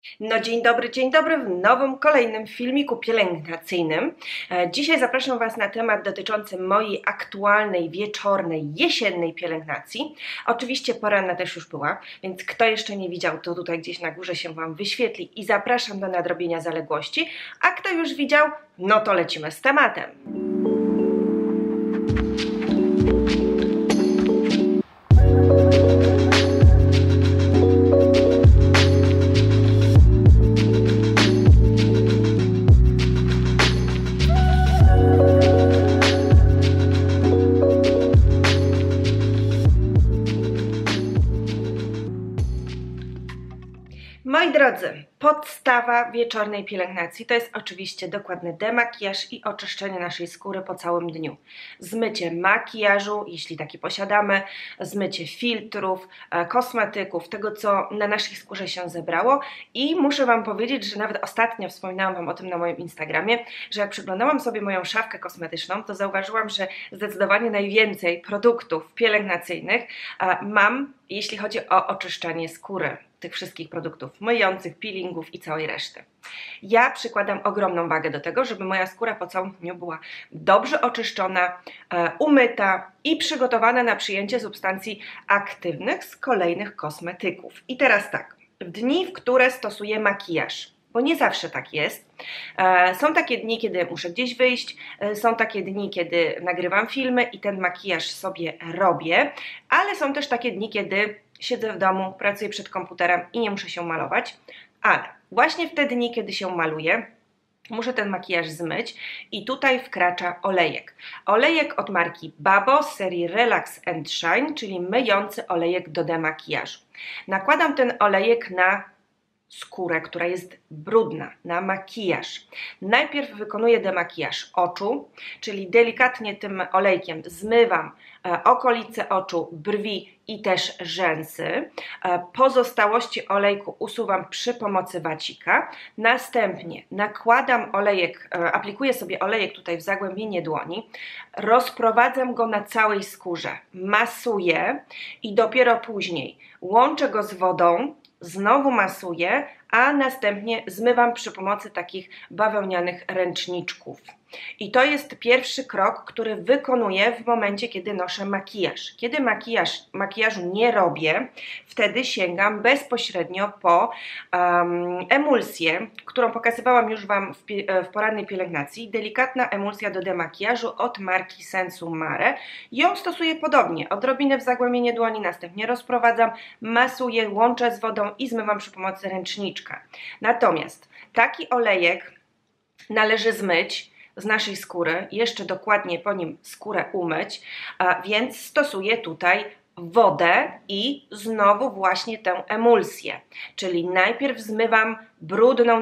No dzień dobry w nowym, kolejnym filmiku pielęgnacyjnym. Dzisiaj zapraszam Was na temat dotyczący mojej aktualnej, wieczornej, jesiennej pielęgnacji. Oczywiście poranna też już była, więc kto jeszcze nie widział, to tutaj gdzieś na górze się Wam wyświetli i zapraszam do nadrobienia zaległości. A kto już widział, no to lecimy z tematem. Moi drodzy, podstawa wieczornej pielęgnacji to jest oczywiście dokładny demakijaż i oczyszczenie naszej skóry po całym dniu. Zmycie makijażu, jeśli taki posiadamy, zmycie filtrów, kosmetyków, tego co na naszej skórze się zebrało i muszę Wam powiedzieć, że nawet ostatnio wspominałam Wam o tym na moim Instagramie, że jak przyglądałam sobie moją szafkę kosmetyczną, to zauważyłam, że zdecydowanie najwięcej produktów pielęgnacyjnych mam, jeśli chodzi o oczyszczanie skóry. Tych wszystkich produktów myjących, peelingów i całej reszty. Ja przykładam ogromną wagę do tego, żeby moja skóra po całym dniu była dobrze oczyszczona, umyta i przygotowana na przyjęcie substancji aktywnych z kolejnych kosmetyków. I teraz tak, w dni, w które stosuję makijaż, bo nie zawsze tak jest. Są takie dni, kiedy muszę gdzieś wyjść, są takie dni, kiedy nagrywam filmy i ten makijaż sobie robię, ale są też takie dni, kiedy siedzę w domu, pracuję przed komputerem i nie muszę się malować, ale właśnie w te dni, kiedy się maluję, muszę ten makijaż zmyć i tutaj wkracza olejek. Olejek od marki Babo z serii Relax and Shine, czyli myjący olejek do demakijażu. Nakładam ten olejek na skórę, która jest brudna, na makijaż. Najpierw wykonuję demakijaż oczu, czyli delikatnie tym olejkiem zmywam okolice oczu, brwi i też rzęsy. Pozostałości olejku usuwam przy pomocy wacika. Następnie nakładam olejek, aplikuję sobie olejek tutaj w zagłębienie dłoni, rozprowadzam go na całej skórze, masuję i dopiero później łączę go z wodą, znowu masuję, a następnie zmywam przy pomocy takich bawełnianych ręczniczków. I to jest pierwszy krok, który wykonuję w momencie, kiedy noszę makijaż. Kiedy makijażu nie robię, wtedy sięgam bezpośrednio po emulsję, którą pokazywałam już Wam w porannej pielęgnacji. Delikatna emulsja do demakijażu od marki Sensu Mare. Ją stosuję podobnie. Odrobinę w zagłębienie dłoni, następnie rozprowadzam, masuję, łączę z wodą i zmywam przy pomocy ręczniczka. Natomiast taki olejek należy zmyć z naszej skóry, jeszcze dokładnie po nim skórę umyć, więc stosuję tutaj wodę i znowu właśnie tę emulsję, czyli najpierw zmywam brudną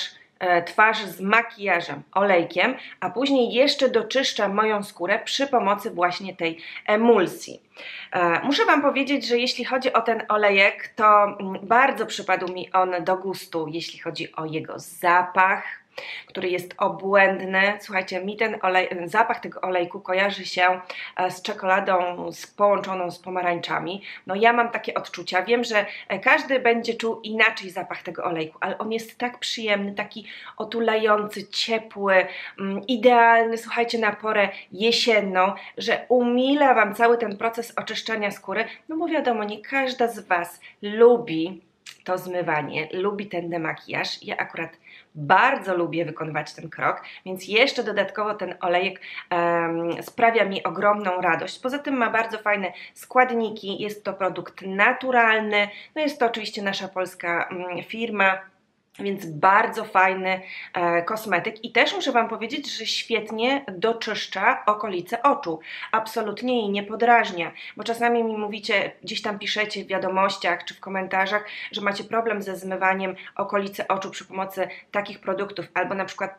twarz z makijażem, olejkiem, a później jeszcze doczyszczam moją skórę przy pomocy właśnie tej emulsji. Muszę Wam powiedzieć, że jeśli chodzi o ten olejek, to bardzo przypadł mi on do gustu, jeśli chodzi o jego zapach, który jest obłędny. Słuchajcie, mi ten zapach tego olejku kojarzy się z czekoladą połączoną z pomarańczami. No ja mam takie odczucia. Wiem, że każdy będzie czuł inaczej zapach tego olejku, ale on jest tak przyjemny, taki otulający, ciepły, idealny, słuchajcie, na porę jesienną, że umila Wam cały ten proces oczyszczania skóry, no bo wiadomo, nie każda z Was lubi to zmywanie, lubi ten demakijaż. Ja akurat bardzo lubię wykonywać ten krok, więc jeszcze dodatkowo ten olejek sprawia mi ogromną radość. Poza tym ma bardzo fajne składniki, jest to produkt naturalny, no jest to oczywiście nasza polska firma, więc bardzo fajny kosmetyk i też muszę Wam powiedzieć, że świetnie doczyszcza okolice oczu. Absolutnie jej nie podrażnia, bo czasami mi mówicie, gdzieś tam piszecie w wiadomościach czy w komentarzach, że macie problem ze zmywaniem okolicy oczu przy pomocy takich produktów albo na przykład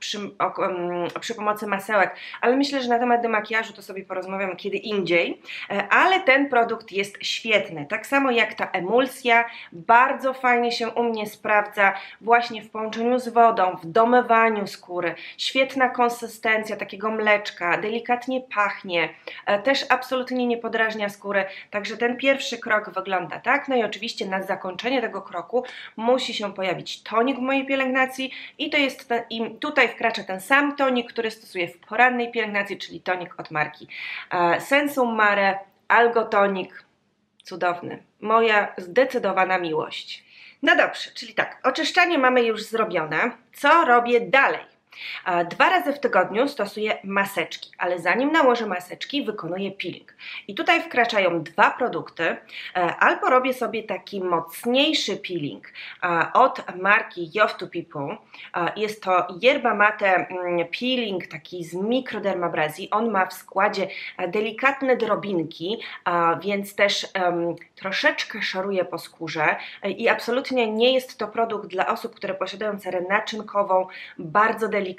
przy pomocy masełek, ale myślę, że na temat demakijażu to sobie porozmawiam kiedy indziej, ale ten produkt jest świetny. Tak samo jak ta emulsja, bardzo fajnie się u mnie sprawdza właśnie właśnie w połączeniu z wodą, w domywaniu skóry, świetna konsystencja takiego mleczka, delikatnie pachnie, też absolutnie nie podrażnia skóry, także ten pierwszy krok wygląda tak. No i oczywiście na zakończenie tego kroku musi się pojawić tonik w mojej pielęgnacji i to jest i tutaj wkracza ten sam tonik, który stosuję w porannej pielęgnacji, czyli tonik od marki Sensum Mare, Algotonik, cudowny, moja zdecydowana miłość. No dobrze, czyli tak, oczyszczanie mamy już zrobione. Co robię dalej? 2 razy w tygodniu stosuję maseczki, ale zanim nałożę maseczki, wykonuję peeling. I tutaj wkraczają 2 produkty. Albo robię sobie taki mocniejszy peeling od marki Youth to People. Jest to yerba mate peeling taki z mikrodermabrazji. On ma w składzie delikatne drobinki, więc też troszeczkę szaruje po skórze i absolutnie nie jest to produkt dla osób, które posiadają cerę naczynkową, bardzo delikatną.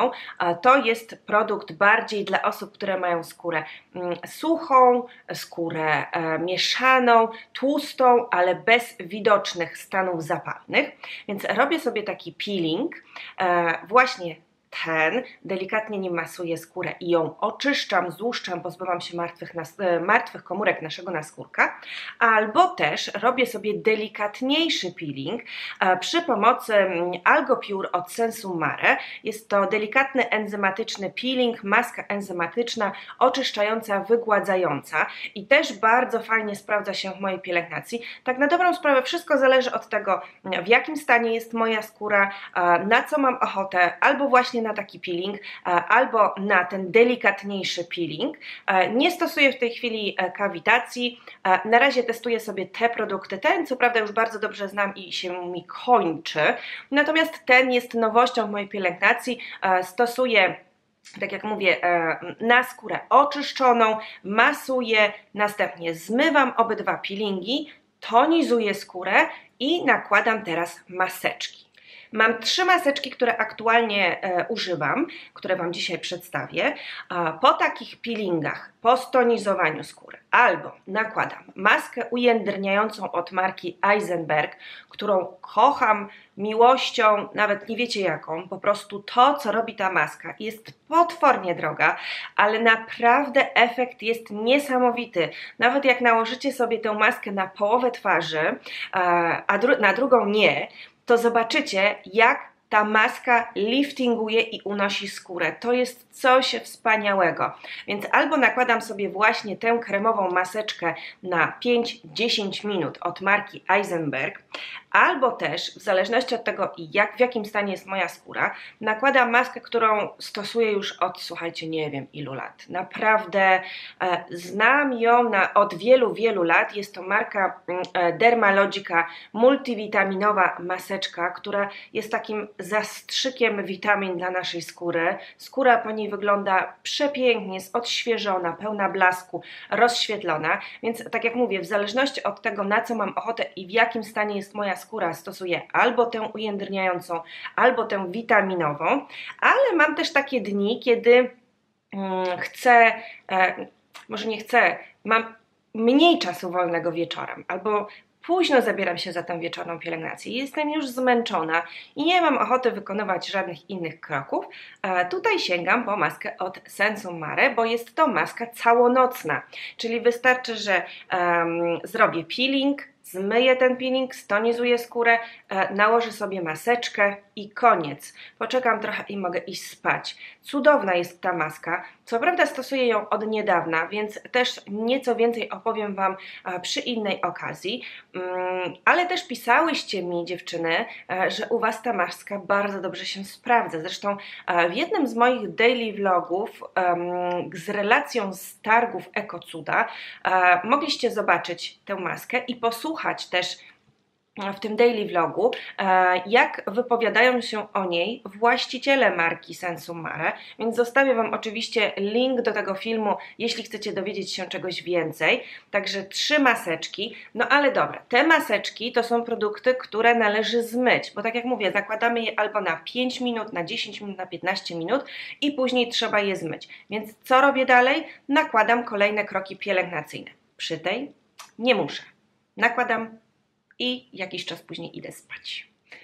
To jest produkt bardziej dla osób, które mają skórę suchą, skórę mieszaną, tłustą, ale bez widocznych stanów zapalnych. Więc robię sobie taki peeling, właśnie ten, delikatnie nim masuję skórę i ją oczyszczam, złuszczam, pozbywam się martwych komórek naszego naskórka, albo też robię sobie delikatniejszy peeling przy pomocy Algopure od Sensum Mare. Jest to delikatny enzymatyczny peeling, maska enzymatyczna, oczyszczająca, wygładzająca i też bardzo fajnie sprawdza się w mojej pielęgnacji. Tak na dobrą sprawę wszystko zależy od tego, w jakim stanie jest moja skóra, na co mam ochotę, albo właśnie na taki peeling, albo na ten delikatniejszy peeling. Nie stosuję w tej chwili kawitacji, na razie testuję sobie te produkty. Ten co prawda już bardzo dobrze znam i się mi kończy, natomiast ten jest nowością w mojej pielęgnacji. Stosuję, tak jak mówię, na skórę oczyszczoną, masuję, następnie zmywam obydwa peelingi, tonizuję skórę i nakładam teraz maseczki. Mam 3 maseczki, które aktualnie używam, które Wam dzisiaj przedstawię. Po takich peelingach, po stonizowaniu skóry, albo nakładam maskę ujędrniającą od marki Eisenberg, którą kocham miłością, nawet nie wiecie jaką, po prostu to, co robi ta maska, jest potwornie droga, ale naprawdę efekt jest niesamowity. Nawet jak nałożycie sobie tę maskę na połowę twarzy, a na drugą nie, to zobaczycie, jak ta maska liftinguje i unosi skórę. To jest coś wspaniałego. Więc albo nakładam sobie właśnie tę kremową maseczkę na 5-10 minut od marki Eisenberg, albo też, w zależności od tego, w jakim stanie jest moja skóra, nakładam maskę, którą stosuję już od, słuchajcie, nie wiem ilu lat. Naprawdę znam ją od wielu, wielu lat. Jest to marka Dermalogica multivitaminowa maseczka, która jest takim zastrzykiem witamin dla naszej skóry. Skóra po niej wygląda przepięknie, jest odświeżona, pełna blasku, rozświetlona, więc tak jak mówię, w zależności od tego, na co mam ochotę i w jakim stanie jest moja skóra, stosuję albo tę ujędrniającą, albo tę witaminową, ale mam też takie dni, kiedy chcę, może nie chcę, mam mniej czasu wolnego wieczorem, albo późno zabieram się za tę wieczorną pielęgnację, jestem już zmęczona i nie mam ochoty wykonywać żadnych innych kroków. Tutaj sięgam po maskę od Sensum Mare, bo jest to maska całonocna, czyli wystarczy, że zrobię peeling, zmyję ten peeling, stonizuję skórę, nałożę sobie maseczkę i koniec. Poczekam trochę i mogę iść spać. Cudowna jest ta maska. Co prawda stosuję ją od niedawna, więc też nieco więcej opowiem Wam przy innej okazji, ale też pisałyście mi, dziewczyny, że u Was ta maska bardzo dobrze się sprawdza. Zresztą w jednym z moich daily vlogów z relacją z targów EcoCuda mogliście zobaczyć tę maskę i posłuchać też w tym daily vlogu, jak wypowiadają się o niej właściciele marki Sensum Mare, więc zostawię Wam oczywiście link do tego filmu, jeśli chcecie dowiedzieć się czegoś więcej. Także 3 maseczki, no ale dobra, te maseczki to są produkty, które należy zmyć, bo tak jak mówię, zakładamy je albo na 5 minut, na 10 minut, na 15 minut i później trzeba je zmyć. Więc co robię dalej? Nakładam kolejne kroki pielęgnacyjne. Przy tej nie muszę. Nakładam i jakiś czas później idę spać.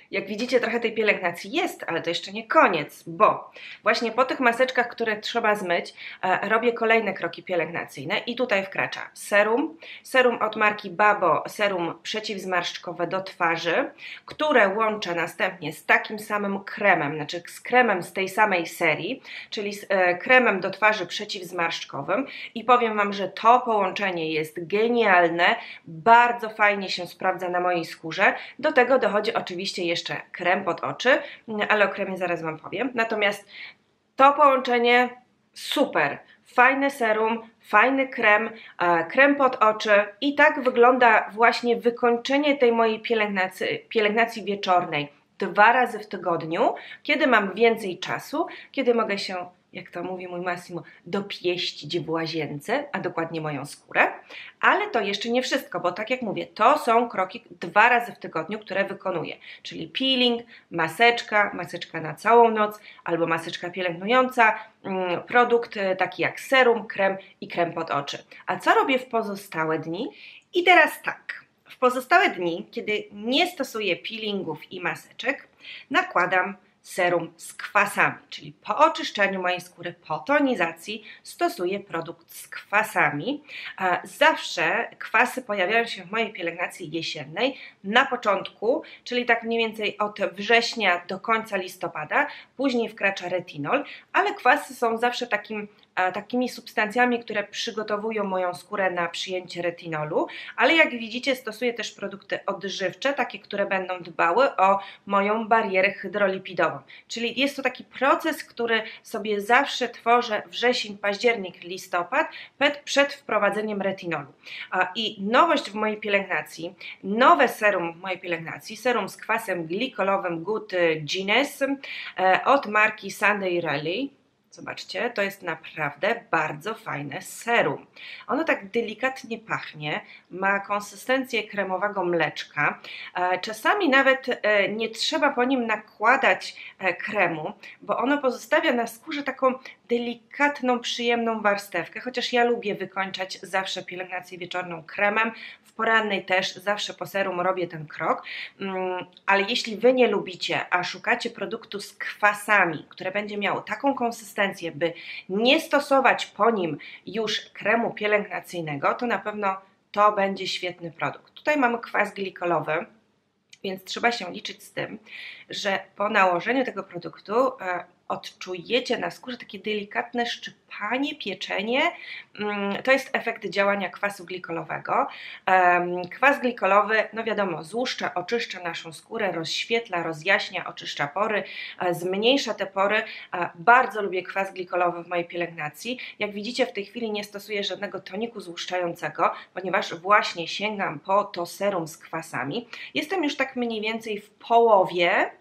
Jak widzicie, trochę tej pielęgnacji jest, ale to jeszcze nie koniec, bo właśnie po tych maseczkach, które trzeba zmyć, robię kolejne kroki pielęgnacyjne i tutaj wkracza serum, serum od marki Babo, serum przeciwzmarszczkowe do twarzy, które łączę następnie z takim samym kremem, znaczy z kremem z tej samej serii, czyli z kremem do twarzy przeciwzmarszczkowym i powiem Wam, że to połączenie jest genialne, bardzo fajnie się sprawdza na mojej skórze. Do tego dochodzi oczywiście jeszcze krem pod oczy, ale o kremie zaraz Wam powiem. Natomiast to połączenie super, fajne serum, fajny krem, krem pod oczy i tak wygląda właśnie wykończenie tej mojej pielęgnacji wieczornej 2 razy w tygodniu, kiedy mam więcej czasu, kiedy mogę się, jak to mówi mój Massimo, dopieścić w łazience, a dokładnie moją skórę. Ale to jeszcze nie wszystko, bo tak jak mówię, to są kroki 2 razy w tygodniu, które wykonuję. Czyli peeling, maseczka na całą noc, albo maseczka pielęgnująca, produkt taki jak serum, krem i krem pod oczy. A co robię w pozostałe dni? I teraz tak, w pozostałe dni, kiedy nie stosuję peelingów i maseczek, nakładam serum z kwasami, czyli po oczyszczeniu mojej skóry, po tonizacji stosuję produkt z kwasami. Zawsze kwasy pojawiają się w mojej pielęgnacji jesiennej na początku, czyli tak mniej więcej od września do końca listopada, później wkracza retinol, ale kwasy są zawsze takimi substancjami, które przygotowują moją skórę na przyjęcie retinolu, ale jak widzicie stosuję też produkty odżywcze, takie, które będą dbały o moją barierę hydrolipidową, czyli jest to taki proces, który sobie zawsze tworzę wrzesień, październik, listopad przed wprowadzeniem retinolu. I nowość w mojej pielęgnacji, nowe serum w mojej pielęgnacji, serum z kwasem glikolowym Good Genes od marki Sunday Riley. Zobaczcie, to jest naprawdę bardzo fajne serum. Ono tak delikatnie pachnie, ma konsystencję kremowego mleczka. Czasami nawet nie trzeba po nim nakładać kremu, bo ono pozostawia na skórze taką delikatną, przyjemną warstewkę, chociaż ja lubię wykończać zawsze pielęgnację wieczorną kremem, w porannej też zawsze po serum robię ten krok, ale jeśli Wy nie lubicie, a szukacie produktu z kwasami, które będzie miało taką konsystencję, by nie stosować po nim już kremu pielęgnacyjnego, to na pewno to będzie świetny produkt. Tutaj mamy kwas glikolowy, więc trzeba się liczyć z tym, że po nałożeniu tego produktu odczujecie na skórze takie delikatne szczypanie, pieczenie. To jest efekt działania kwasu glikolowego. Kwas glikolowy, no wiadomo, złuszcza, oczyszcza naszą skórę, rozświetla, rozjaśnia, oczyszcza pory, zmniejsza te pory. Bardzo lubię kwas glikolowy w mojej pielęgnacji. Jak widzicie, w tej chwili nie stosuję żadnego toniku złuszczającego, ponieważ właśnie sięgam po to serum z kwasami. Jestem już tak mniej więcej w połowie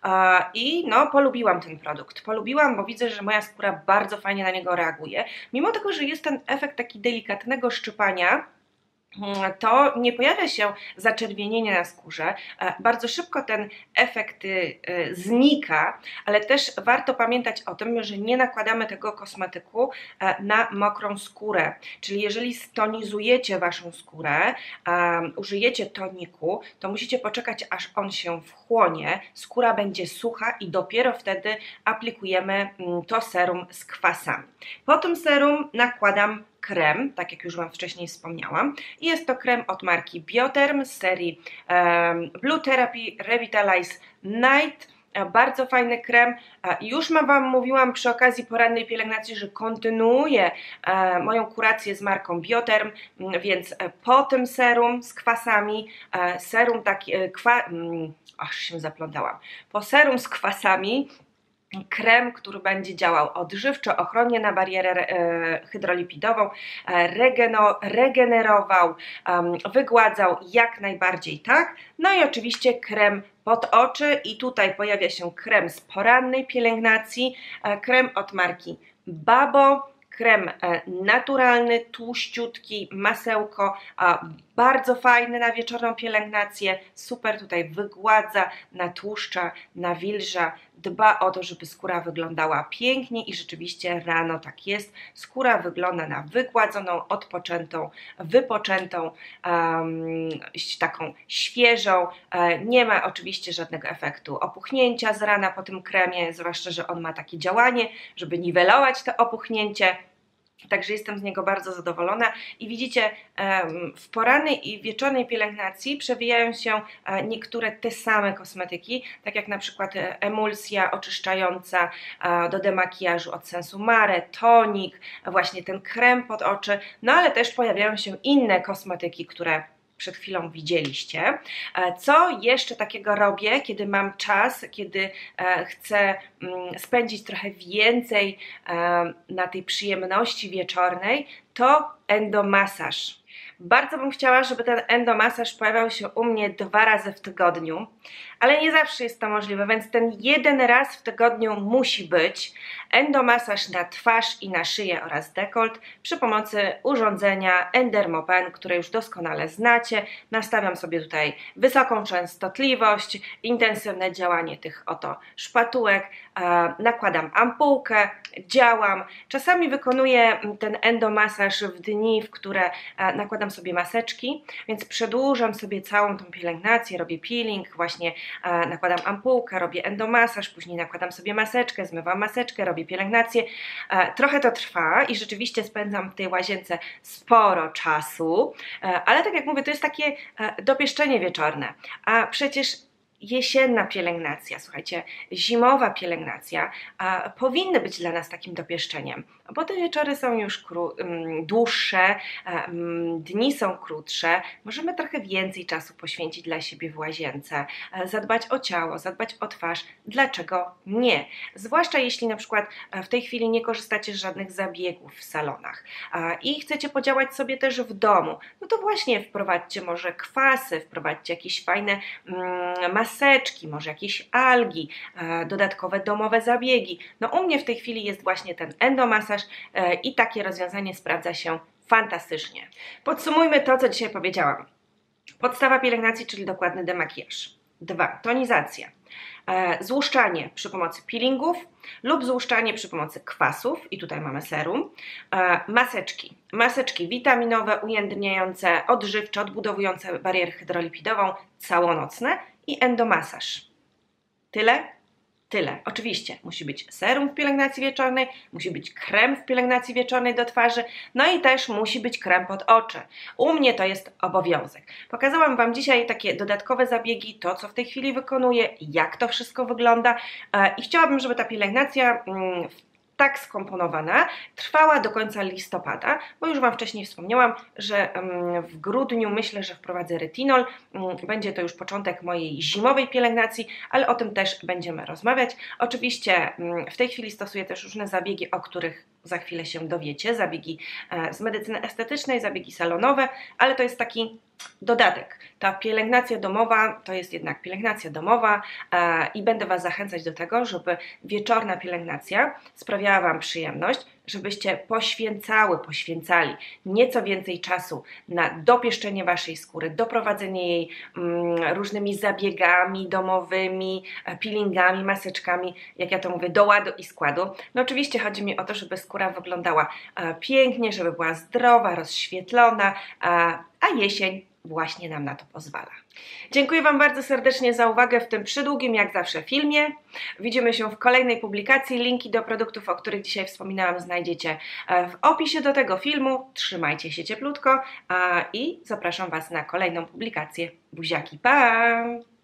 i no, polubiłam ten produkt. Polubiłam, bo widzę, że moja skóra bardzo fajnie na niego reaguje. Mimo tego, że jest ten efekt taki delikatnego szczypania, to nie pojawia się zaczerwienienie na skórze. Bardzo szybko ten efekt znika, ale też warto pamiętać o tym, że nie nakładamy tego kosmetyku na mokrą skórę. Czyli jeżeli stonizujecie Waszą skórę, użyjecie toniku, to musicie poczekać, aż on się wchłonie, skóra będzie sucha i dopiero wtedy aplikujemy to serum z kwasami. Po tym serum nakładam krem, tak jak już Wam wcześniej wspomniałam. Jest to krem od marki Bioterm z serii Blue Therapy Revitalize Night. Bardzo fajny krem. Już Wam mówiłam przy okazji porannej pielęgnacji, że kontynuuję moją kurację z marką Bioterm, więc po tym serum z kwasami, serum taki, aż się zaplątałam, po serum z kwasami, krem, który będzie działał odżywczo, ochronnie na barierę hydrolipidową, regenerował, wygładzał jak najbardziej tak. No i oczywiście krem pod oczy i tutaj pojawia się krem z porannej pielęgnacji, krem od marki Babo, krem naturalny, tłuściutki, masełko, bardzo fajny na wieczorną pielęgnację, super tutaj wygładza, natłuszcza, nawilża, dba o to, żeby skóra wyglądała pięknie i rzeczywiście rano tak jest. Skóra wygląda na wygładzoną, odpoczętą, wypoczętą, taką świeżą. Nie ma oczywiście żadnego efektu opuchnięcia z rana po tym kremie, zwłaszcza, że on ma takie działanie, żeby niwelować to opuchnięcie. Także jestem z niego bardzo zadowolona i widzicie, w porannej i wieczornej pielęgnacji przewijają się niektóre te same kosmetyki, tak jak na przykład emulsja oczyszczająca do demakijażu od Sensu Mare, tonik, właśnie ten krem pod oczy, no ale też pojawiają się inne kosmetyki, które przed chwilą widzieliście. Co jeszcze takiego robię, kiedy mam czas, kiedy chcę spędzić trochę więcej na tej przyjemności wieczornej, to endomasaż. Bardzo bym chciała, żeby ten endomasaż pojawiał się u mnie 2 razy w tygodniu, ale nie zawsze jest to możliwe, więc ten 1 raz w tygodniu musi być. Endomasaż na twarz i na szyję oraz dekolt przy pomocy urządzenia Endermopen, które już doskonale znacie. Nastawiam sobie tutaj wysoką częstotliwość, intensywne działanie tych oto szpatułek, nakładam ampułkę, działam. Czasami wykonuję ten endomasaż w dni, w które nakładam sobie maseczki, więc przedłużam sobie całą tą pielęgnację, robię peeling, właśnie nakładam ampułkę, robię endomasaż, później nakładam sobie maseczkę, zmywam maseczkę, robię pielęgnację. Trochę to trwa i rzeczywiście spędzam w tej łazience sporo czasu, ale tak jak mówię, to jest takie dopieszczenie wieczorne, a przecież jesienna pielęgnacja, słuchajcie, zimowa pielęgnacja powinny być dla nas takim dopieszczeniem, bo te wieczory są już dłuższe, dni są krótsze, możemy trochę więcej czasu poświęcić dla siebie w łazience, zadbać o ciało, zadbać o twarz. Dlaczego nie? Zwłaszcza jeśli na przykład w tej chwili nie korzystacie z żadnych zabiegów w salonach i chcecie podziałać sobie też w domu, no to właśnie wprowadźcie może kwasy, wprowadźcie jakieś fajne maseczki, może jakieś algi, dodatkowe domowe zabiegi. No u mnie w tej chwili jest właśnie ten endomasaż i takie rozwiązanie sprawdza się fantastycznie. Podsumujmy to, co dzisiaj powiedziałam. Podstawa pielęgnacji, czyli dokładny demakijaż. 2. Tonizacja. Złuszczanie przy pomocy peelingów lub złuszczanie przy pomocy kwasów i tutaj mamy serum. Maseczki. Maseczki witaminowe, ujędrniające, odżywcze, odbudowujące barierę hydrolipidową, całonocne i endomasaż. Tyle? Tyle. Oczywiście musi być serum w pielęgnacji wieczornej, musi być krem w pielęgnacji wieczornej do twarzy, no i też musi być krem pod oczy. U mnie to jest obowiązek. Pokazałam Wam dzisiaj takie dodatkowe zabiegi, to co w tej chwili wykonuję, jak to wszystko wygląda i chciałabym, żeby ta pielęgnacja tak skomponowana trwała do końca listopada, bo już Wam wcześniej wspomniałam, że w grudniu myślę, że wprowadzę retinol. Będzie to już początek mojej zimowej pielęgnacji, ale o tym też będziemy rozmawiać. Oczywiście w tej chwili stosuję też różne zabiegi, o których za chwilę się dowiecie, zabiegi z medycyny estetycznej, zabiegi salonowe, ale to jest taki dodatek. Ta pielęgnacja domowa to jest jednak pielęgnacja domowa i będę Was zachęcać do tego, żeby wieczorna pielęgnacja sprawiała Wam przyjemność, żebyście poświęcali nieco więcej czasu na dopieszczenie Waszej skóry, doprowadzenie jej różnymi zabiegami domowymi, peelingami, maseczkami, jak ja to mówię, do ładu i składu. No oczywiście chodzi mi o to, żeby skóra wyglądała pięknie, żeby była zdrowa, rozświetlona, a jesień właśnie nam na to pozwala. Dziękuję Wam bardzo serdecznie za uwagę w tym przydługim, jak zawsze, filmie. Widzimy się w kolejnej publikacji. Linki do produktów, o których dzisiaj wspominałam, znajdziecie w opisie do tego filmu. Trzymajcie się cieplutko i zapraszam Was na kolejną publikację. Buziaki, pa!